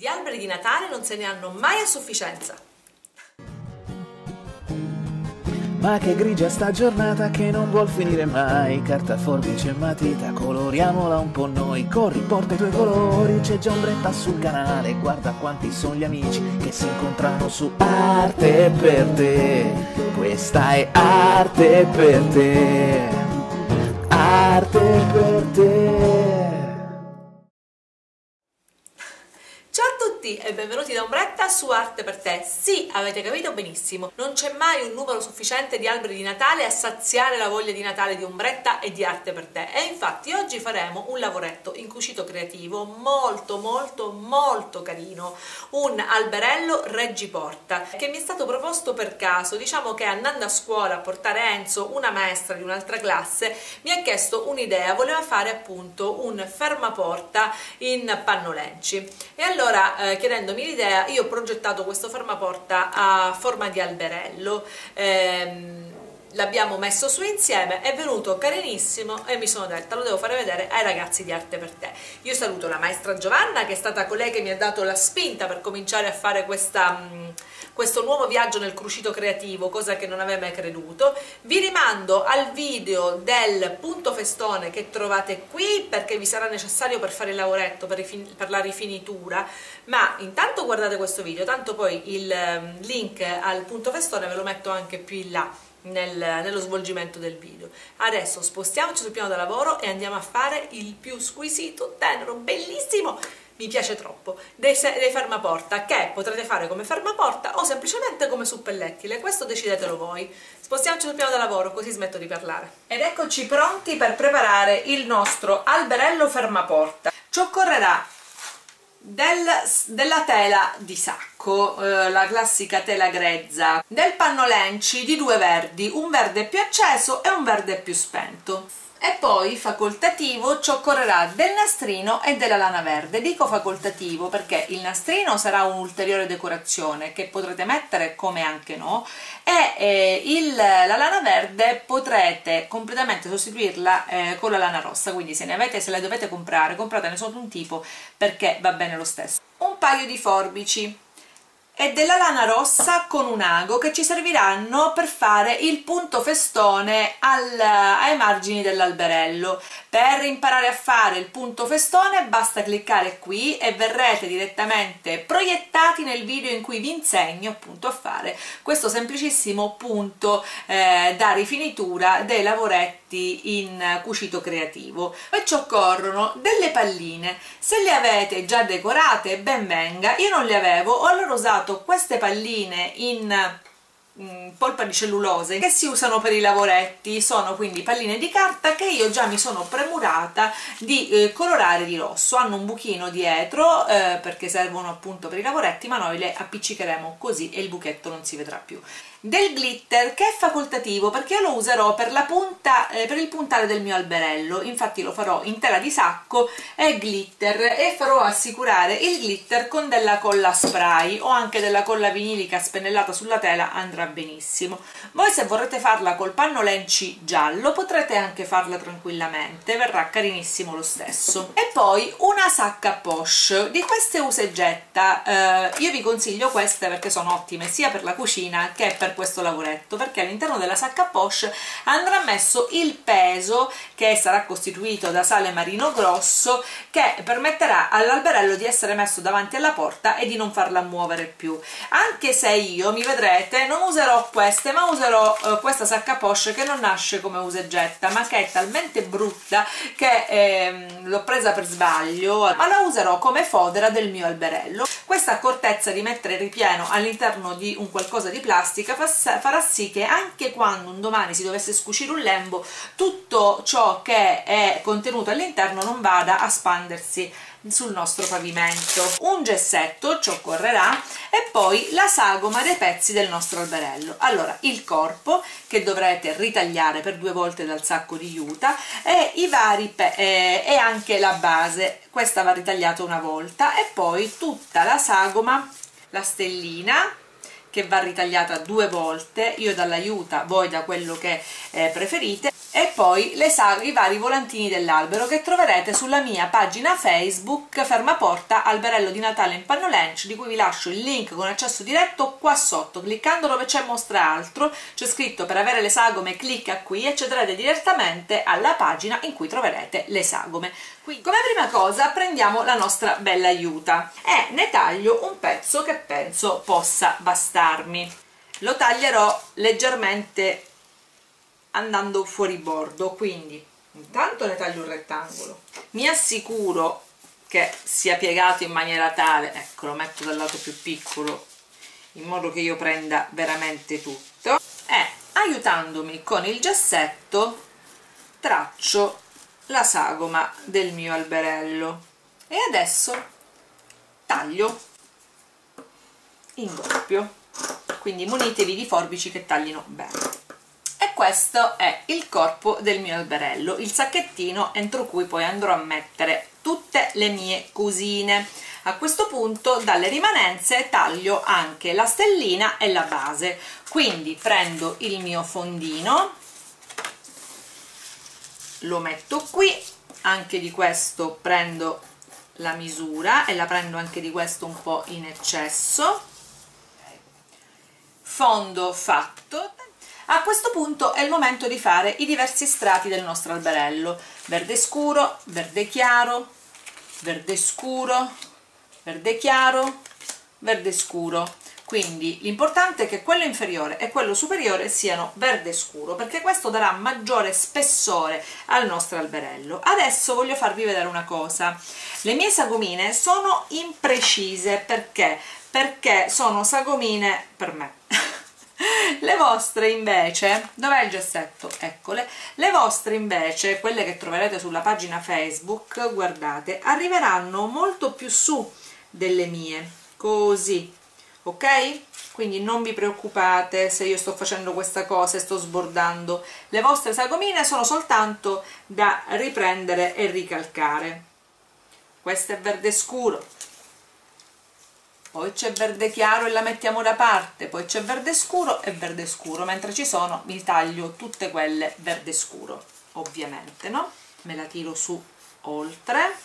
Di alberi di Natale non se ne hanno mai a sufficienza. Ma che grigia sta giornata che non vuol finire mai. Carta, forbice e matita, coloriamola un po' noi. Corri, porta i tuoi colori, c'è già ombretta sul canale. Guarda quanti sono gli amici che si incontrano su Arte per te. Questa è Arte per te. Arte per te. Ciao a tutti e benvenuti da Ombretta su Arte per te. Sì, avete capito benissimo, non c'è mai un numero sufficiente di alberi di Natale a saziare la voglia di Natale di Ombretta e di Arte per te. E infatti oggi faremo un lavoretto in cucito creativo molto carino, un alberello reggiporta che mi è stato proposto per caso. Diciamo che andando a scuola a portare Enzo, una maestra di un'altra classe, mi ha chiesto un'idea, voleva fare appunto un fermaporta in pannolenci. E allora chiedendomi l'idea, io ho progettato questo fermaporta a forma di alberello, l'abbiamo messo su insieme, è venuto carinissimo e mi sono detta lo devo fare vedere ai ragazzi di Arte per te. Io saluto la maestra Giovanna, che è stata colei che mi ha dato la spinta per cominciare a fare questo nuovo viaggio nel cucito creativo, cosa che non avevo mai creduto. Vi rimando al video del punto festone che trovate qui, perché vi sarà necessario per fare il lavoretto, per la rifinitura, ma intanto guardate questo video, tanto poi il link al punto festone ve lo metto anche più in là nello svolgimento del video. Adesso spostiamoci sul piano da lavoro e andiamo a fare il più squisito, tenero, bellissimo, mi piace troppo, dei fermaporta, che potrete fare come fermaporta o semplicemente come suppellettile, questo decidetelo voi. Spostiamoci sul piano da lavoro così smetto di parlare. Ed eccoci pronti per preparare il nostro alberello fermaporta. Ci occorrerà della tela di sacco, la classica tela grezza, del pannolenci di due verdi, un verde più acceso e un verde più spento. E poi facoltativo ci occorrerà del nastrino e della lana verde. Dico facoltativo perché il nastrino sarà un'ulteriore decorazione che potrete mettere come anche no, e la lana verde potrete completamente sostituirla con la lana rossa, quindi se le dovete comprare, compratene solo un tipo perché va bene lo stesso. Un paio di forbici e della lana rossa con un ago che ci serviranno per fare il punto festone ai margini dell'alberello. Per imparare a fare il punto festone basta cliccare qui e verrete direttamente proiettati nel video in cui vi insegno appunto a fare questo semplicissimo punto da rifinitura dei lavoretti in cucito creativo. Poi ci occorrono delle palline, se le avete già decorate ben venga, io non le avevo, ho allora usato queste palline in polpa di cellulose che si usano per i lavoretti. Sono quindi palline di carta che io già mi sono premurata di colorare di rosso, hanno un buchino dietro perché servono appunto per i lavoretti, ma noi le appiccicheremo così e il buchetto non si vedrà più. Del glitter che è facoltativo perché io lo userò per la punta, per il puntale del mio alberello, infatti lo farò in tela di sacco e glitter, e farò assicurare il glitter con della colla spray o anche della colla vinilica spennellata sulla tela, andrà benissimo. Voi se vorrete farla col pannolenci giallo potrete anche farla tranquillamente, verrà carinissimo lo stesso. E poi una sacca poche, di queste usa e getta, io vi consiglio queste perché sono ottime sia per la cucina che per questo lavoretto, perché all'interno della sacca poche andrà messo il peso che sarà costituito da sale marino grosso, che permetterà all'alberello di essere messo davanti alla porta e di non farla muovere più. Anche se io, mi vedrete, non userò queste, ma userò questa sacca poche che non nasce come usa e getta, ma che è talmente brutta che l'ho presa per sbaglio, ma la userò come fodera del mio alberello. Questa accortezza di mettere ripieno all'interno di un qualcosa di plastica farà sì che anche quando un domani si dovesse scucire un lembo, tutto ciò che è contenuto all'interno non vada a spandersi sul nostro pavimento. Un gessetto ci occorrerà e poi la sagoma dei pezzi del nostro alberello. Allora, il corpo che dovrete ritagliare per 2 volte dal sacco di juta e i vari e anche la base, questa va ritagliata una volta, e poi tutta la sagoma, la stellina che va ritagliata 2 volte, io dalla juta, voi da quello che preferite, e poi i vari volantini dell'albero che troverete sulla mia pagina Facebook Fermaporta Alberello di Natale in Pannolenci, di cui vi lascio il link con accesso diretto qua sotto. Cliccando dove c'è mostra altro c'è scritto per avere le sagome, clicca qui e accederete direttamente alla pagina in cui troverete le sagome. Quindi, come prima cosa prendiamo la nostra bella aiuta e ne taglio un pezzo che penso possa bastarmi. Lo taglierò leggermente andando fuori bordo, quindi intanto ne taglio un rettangolo, mi assicuro che sia piegato in maniera tale, ecco, lo metto dal lato più piccolo in modo che io prenda veramente tutto, e aiutandomi con il gessetto traccio la sagoma del mio alberello e adesso taglio in doppio, quindi munitevi di forbici che taglino bene. E questo è il corpo del mio alberello, il sacchettino entro cui poi andrò a mettere tutte le mie cosine. A questo punto dalle rimanenze taglio anche la stellina e la base, quindi prendo il mio fondino, lo metto qui, anche di questo prendo la misura e la prendo anche di questo un po' in eccesso, fondo fatto. A questo punto è il momento di fare i diversi strati del nostro alberello: verde scuro, verde chiaro, verde scuro, verde chiaro, verde scuro. Quindi l'importante è che quello inferiore e quello superiore siano verde scuro, perché questo darà maggiore spessore al nostro alberello. Adesso voglio farvi vedere una cosa: le mie sagomine sono imprecise perché sono sagomine per me. Le vostre invece, dov'è il gessetto? Eccole. Le vostre invece, quelle che troverete sulla pagina Facebook, guardate, arriveranno molto più su delle mie, così, ok? Quindi non vi preoccupate se io sto facendo questa cosa e sto sbordando. Le vostre sagomine sono soltanto da riprendere e ricalcare. Questo è verde scuro, poi c'è verde chiaro e la mettiamo da parte, poi c'è verde scuro e verde scuro, mentre ci sono vi taglio tutte quelle verde scuro, ovviamente, no? Me la tiro su oltre,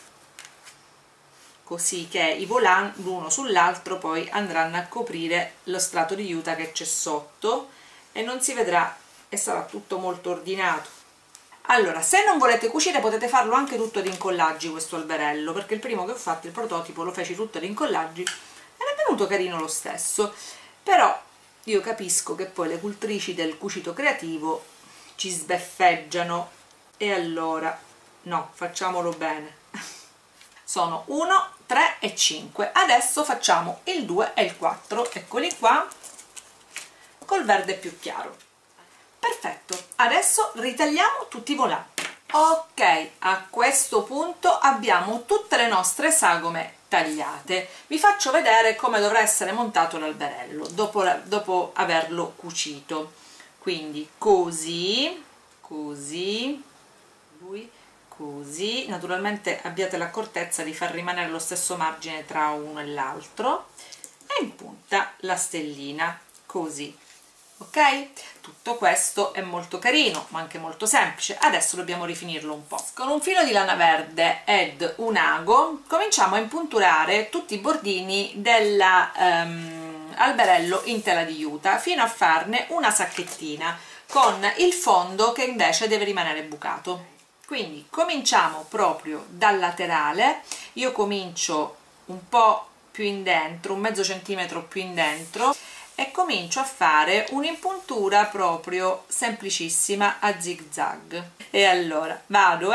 così che i volant l'uno sull'altro poi andranno a coprire lo strato di juta che c'è sotto e non si vedrà e sarà tutto molto ordinato. Allora, se non volete cucire potete farlo anche tutto ad incollaggi questo alberello, perché il primo che ho fatto, il prototipo, lo feci tutto ad incollaggi ed è venuto carino lo stesso, però io capisco che poi le cultrici del cucito creativo ci sbeffeggiano e allora no, facciamolo bene. Sono 1, 3 e 5, adesso facciamo il 2 e il 4, eccoli qua, col verde più chiaro. Perfetto, adesso ritagliamo tutti i volanti. Ok, a questo punto abbiamo tutte le nostre sagome tagliate. Vi faccio vedere come dovrà essere montato l'alberello dopo averlo cucito. Quindi così, così, lui così. Naturalmente abbiate l'accortezza di far rimanere lo stesso margine tra uno e l'altro e in punta la stellina, così. Ok? Tutto questo è molto carino ma anche molto semplice. Adesso dobbiamo rifinirlo un po'. Con un filo di lana verde ed un ago cominciamo a impunturare tutti i bordini dell'alberello in tela di juta fino a farne una sacchettina con il fondo che invece deve rimanere bucato. Quindi cominciamo proprio dal laterale. Io comincio un po' più in dentro, un mezzo centimetro più in dentro, e comincio a fare un'impuntura proprio semplicissima a zig zag. E allora vado,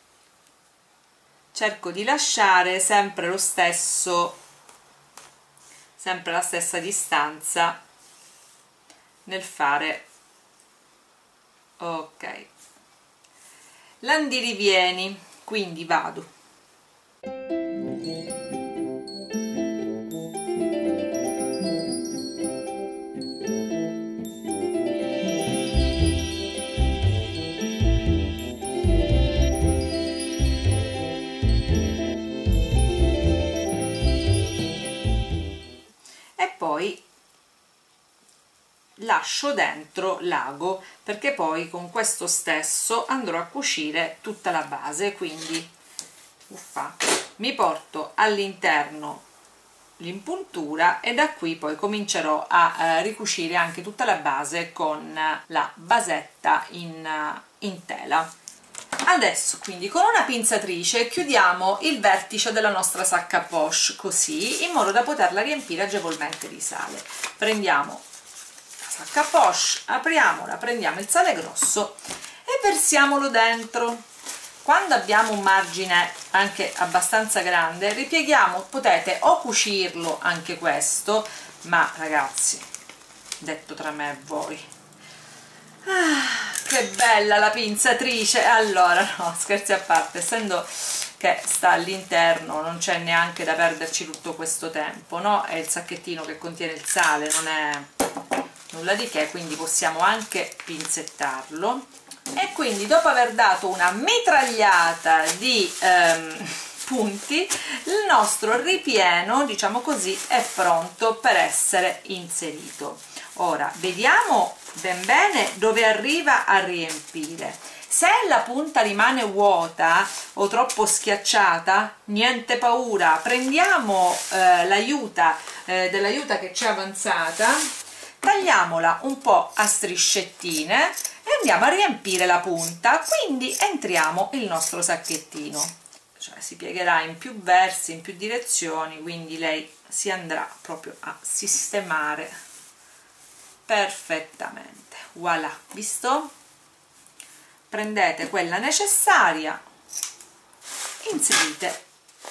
cerco di lasciare sempre lo stesso, sempre la stessa distanza nel fare, ok, l'andirivieni, quindi vado lascio dentro l'ago, perché poi con questo stesso andrò a cucire tutta la base, quindi mi porto all'interno l'impuntura e da qui poi comincerò a ricucire anche tutta la base con la basetta in tela. Adesso quindi con una pinzatrice chiudiamo il vertice della nostra sacca poche, così, in modo da poterla riempire agevolmente di sale. Prendiamo la sacca poche, apriamola, prendiamo il sale grosso e versiamolo dentro. Quando abbiamo un margine anche abbastanza grande, ripieghiamo, potete o cucirlo anche questo, ma ragazzi, detto tra me e voi, che bella la pinzatrice! Allora, no, scherzi a parte, essendo che sta all'interno non c'è neanche da perderci tutto questo tempo, no? È il sacchettino che contiene il sale, non è nulla di che, quindi possiamo anche pinzettarlo. E quindi dopo aver dato una mitragliata di punti, il nostro ripieno, diciamo così, è pronto per essere inserito. Ora vediamo ben bene dove arriva a riempire. Se la punta rimane vuota o troppo schiacciata, niente paura, prendiamo l'aiuta dell'aiuta che c'è avanzata, tagliamola un po' a striscettine e andiamo a riempire la punta, quindi entriamo il nostro sacchettino, cioè si piegherà in più versi, in più direzioni, quindi lei si andrà proprio a sistemare perfettamente. Voilà, visto? Prendete quella necessaria, inserite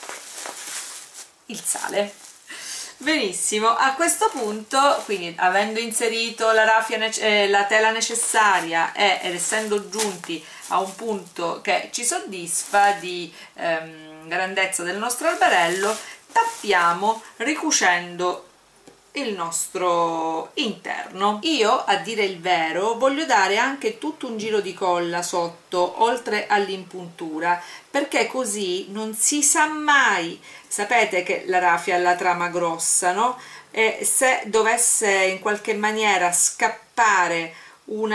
il sale. Benissimo, a questo punto, quindi avendo inserito la raffia, la tela necessaria ed essendo giunti a un punto che ci soddisfa di grandezza del nostro alberello, tappiamo ricucendo il nostro interno. Io, a dire il vero, voglio dare anche tutto un giro di colla sotto, oltre all'impuntura, perché così non si sa mai. Sapete che la raffia ha la trama grossa, no? E se dovesse in qualche maniera scappare un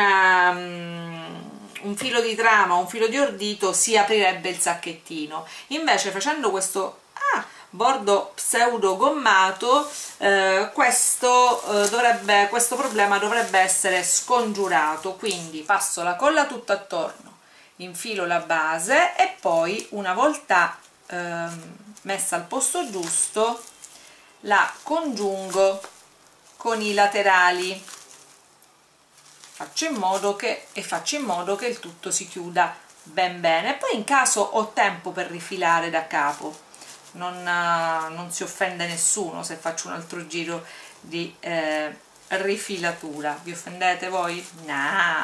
filo di trama, un filo di ordito, si aprirebbe il sacchettino. Invece facendo questo bordo pseudo gommato, questo problema dovrebbe essere scongiurato. Quindi passo la colla tutta attorno, infilo la base e poi, una volta messa al posto giusto, la congiungo con i laterali, faccio in modo che il tutto si chiuda ben bene. Poi, in caso ho tempo per rifilare da capo, non si offende nessuno se faccio un altro giro di rifilatura. Vi offendete voi? No.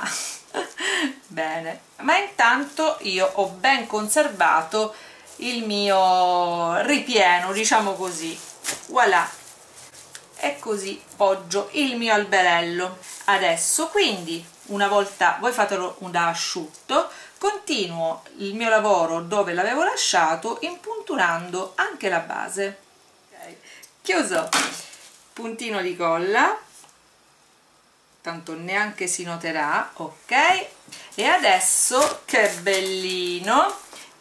Bene, ma intanto io ho ben conservato il mio ripieno, diciamo così. Voilà, e così poggio il mio alberello. Adesso, quindi, una volta voi fatelo da asciutto, continuo il mio lavoro dove l'avevo lasciato, impunturando anche la base. Okay. Chiuso, puntino di colla, tanto neanche si noterà, ok? E adesso, che bellino,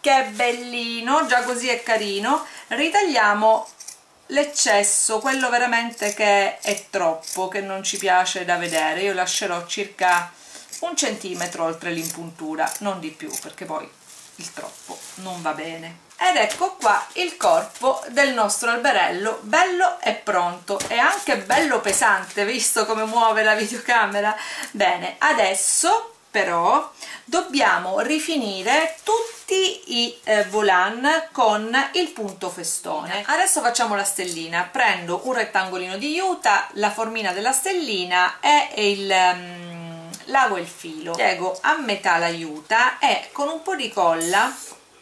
già così è carino, ritagliamo l'eccesso, quello veramente che è troppo, che non ci piace da vedere. Io lascerò circa 1 centimetro oltre l'impuntura, non di più, perché poi il troppo non va bene. Ed ecco qua il corpo del nostro alberello, bello e pronto, e anche bello pesante, visto come muove la videocamera. Bene, adesso però dobbiamo rifinire tutti i volant con il punto festone. Adesso facciamo la stellina. Prendo un rettangolino di juta, la formina della stellina e il l'ago e il filo. Piego a metà la juta e con un po' di colla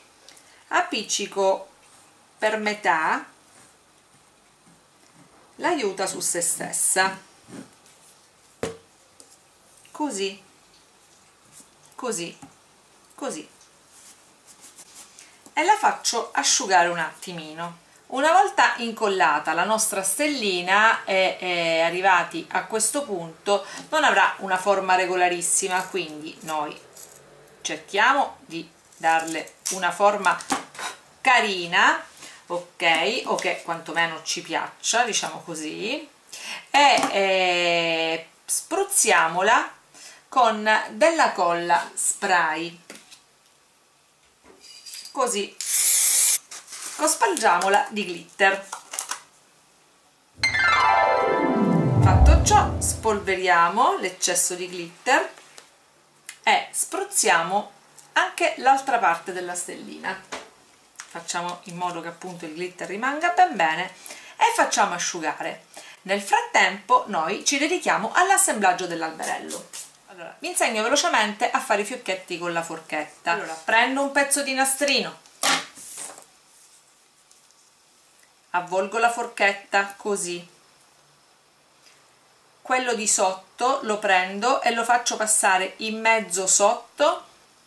appiccico per metà la juta su se stessa, così, così, così, e la faccio asciugare un attimino. Una volta incollata la nostra stellina e arrivati a questo punto, non avrà una forma regolarissima, quindi noi cerchiamo di darle una forma carina, ok, o che quantomeno ci piaccia, diciamo così, e spruzziamola con della colla spray, così, cospargiamola di glitter. Fatto ciò, spolveriamo l'eccesso di glitter e spruzziamo anche l'altra parte della stellina. Facciamo in modo che appunto il glitter rimanga ben bene e facciamo asciugare. Nel frattempo noi ci dedichiamo all'assemblaggio dell'alberello. Allora, vi insegno velocemente a fare i fiocchetti con la forchetta. Allora, prendo un pezzo di nastrino, avvolgo la forchetta così, quello di sotto lo prendo e lo faccio passare in mezzo sotto,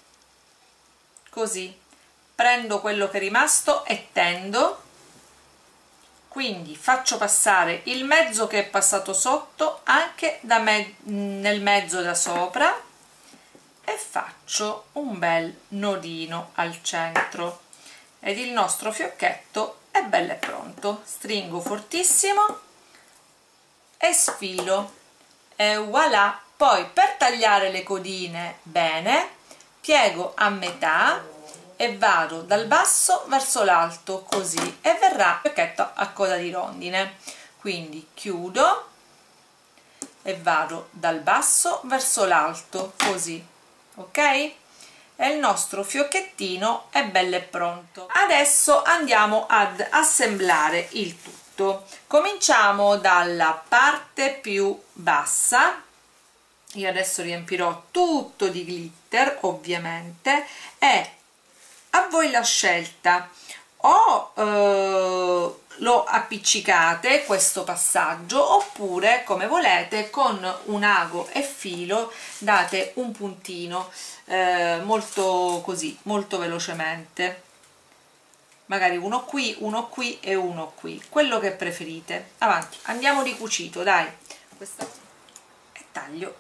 così, prendo quello che è rimasto e tendo, quindi faccio passare il mezzo che è passato sotto anche nel mezzo da sopra e faccio un bel nodino al centro ed il nostro fiocchetto è bello e pronto. Stringo fortissimo e sfilo e voilà. Poi per tagliare le codine bene piego a metà e vado dal basso verso l'alto così e verrà il fiocchetto a coda di rondine. Quindi chiudo e vado dal basso verso l'alto così, ok? E il nostro fiocchettino è bello e pronto. Adesso andiamo ad assemblare il tutto. Cominciamo dalla parte più bassa. Io adesso riempirò tutto di glitter ovviamente e a voi la scelta, o lo appiccicate questo passaggio oppure come volete con un ago e filo date un puntino molto così, molto velocemente, magari uno qui e uno qui, quello che preferite. Avanti, andiamo di cucito, dai. Questa e taglio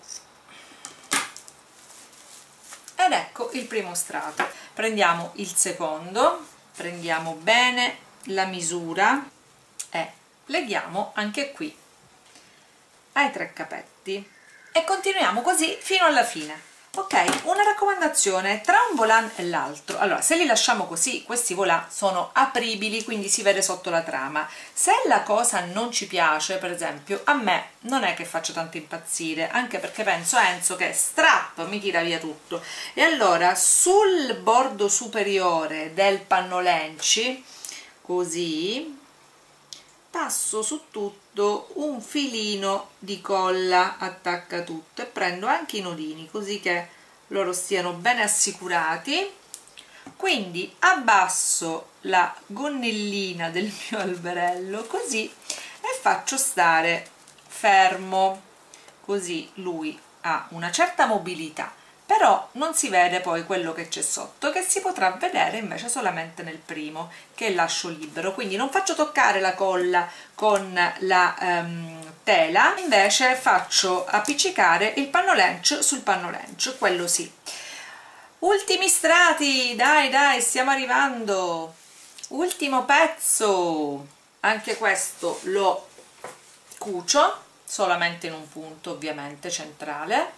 ed ecco il primo strato. Prendiamo il secondo, prendiamo bene la misura e leghiamo anche qui ai 3 capetti e continuiamo così fino alla fine. Ok, una raccomandazione tra un volant e l'altro: allora, se li lasciamo così, questi volant sono apribili, quindi si vede sotto la trama. Se la cosa non ci piace, per esempio a me non è che faccia tanto impazzire, anche perché penso a Enzo che strap mi tira via tutto, e allora sul bordo superiore del pannolenci così passo su tutto un filino di colla attacca tutto e prendo anche i nodini così che loro stiano bene assicurati. Quindi abbasso la gonnellina del mio alberello così e faccio stare fermo, così lui ha una certa mobilità, però non si vede poi quello che c'è sotto, che si potrà vedere invece solamente nel primo, che lascio libero. Quindi non faccio toccare la colla con la tela, invece faccio appiccicare il pannolencio sul pannolencio, quello sì. Ultimi strati, dai dai, stiamo arrivando. Ultimo pezzo, anche questo lo cucio solamente in un punto ovviamente centrale,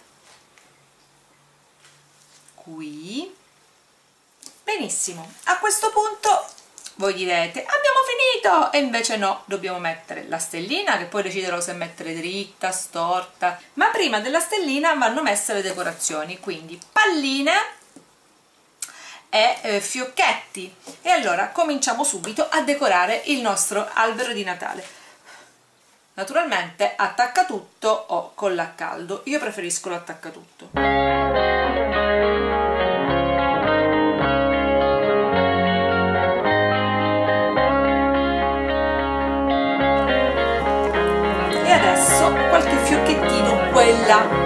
qui. Benissimo, a questo punto voi direte abbiamo finito, e invece no, dobbiamo mettere la stellina, che poi deciderò se mettere dritta, storta, ma prima della stellina vanno messe le decorazioni, quindi palline e fiocchetti. E allora cominciamo subito a decorare il nostro albero di Natale. Naturalmente attacca tutto o colla a caldo, io preferisco l'attacca tutto. E adesso qualche fiocchettino qua e là.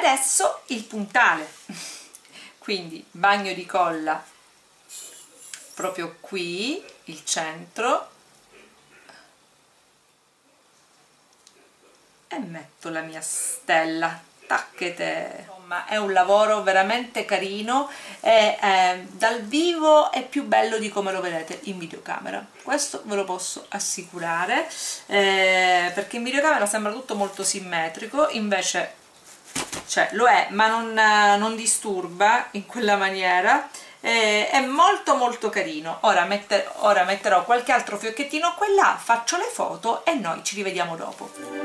adesso il puntale, quindi bagno di colla proprio qui, il centro, e metto la mia stella, tacchete. Insomma, è un lavoro veramente carino e dal vivo è più bello di come lo vedete in videocamera, questo ve lo posso assicurare, perché in videocamera sembra tutto molto simmetrico, invece cioè lo è, ma non disturba in quella maniera. È molto molto carino. Ora metterò qualche altro fiocchettino qua e là, faccio le foto e noi ci rivediamo dopo.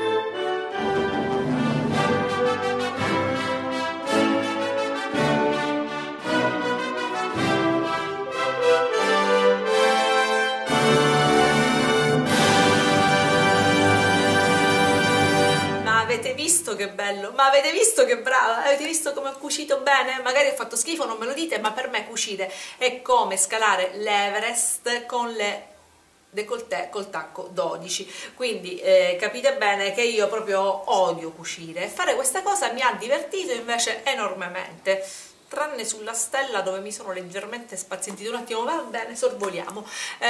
Avete visto che bello? Ma avete visto che brava? Avete visto come ho cucito bene? Magari ho fatto schifo, non me lo dite, ma per me cucire è come scalare l'Everest con le décolleté col tacco 12, quindi capite bene che io proprio odio cucire, e fare questa cosa mi ha divertito invece enormemente, tranne sulla stella dove mi sono leggermente spazientita un attimo. Va bene, sorvoliamo.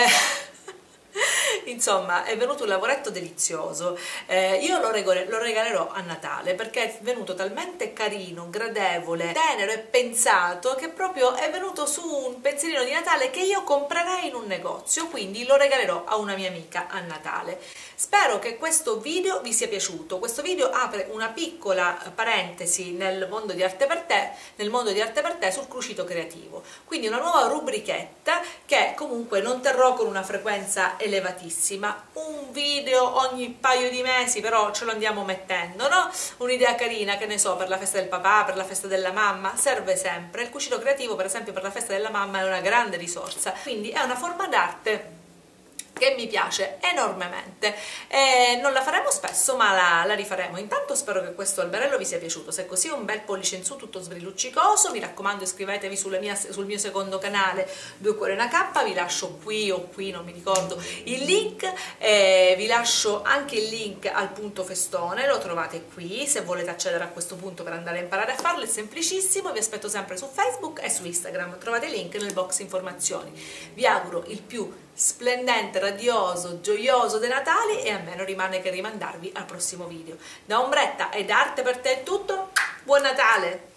Insomma, è venuto un lavoretto delizioso. Io lo regalerò a Natale, perché è venuto talmente carino, gradevole, tenero e pensato che proprio è venuto su un pensierino di Natale che io comprerei in un negozio, quindi lo regalerò a una mia amica a Natale. Spero che questo video vi sia piaciuto. Questo video apre una piccola parentesi nel mondo di Arte per Te, sul cucito creativo, quindi una nuova rubrichetta che comunque non terrò con una frequenza elevatissima, un video ogni paio di mesi, però ce lo andiamo mettendo, no? Un'idea carina, che ne so, per la festa del papà, per la festa della mamma, serve sempre. Il cucito creativo, per esempio, per la festa della mamma è una grande risorsa, quindi è una forma d'arte che mi piace enormemente, e non la faremo spesso, ma la rifaremo. Intanto spero che questo alberello vi sia piaciuto. Se è così, un bel pollice in su, tutto sbrilluccicoso. Mi raccomando, iscrivetevi sul mio secondo canale, Due Cuori Una Cappa. Vi lascio qui o qui, non mi ricordo, il link, vi lascio anche il link al punto festone, lo trovate qui se volete accedere a questo punto per andare a imparare a farlo, è semplicissimo. Vi aspetto sempre su Facebook e su Instagram, trovate il link nel box informazioni. Vi auguro il più splendente, radioso, gioioso dei Natali, e a me non rimane che rimandarvi al prossimo video. Da Ombretta e da Arte per Te è tutto, buon Natale!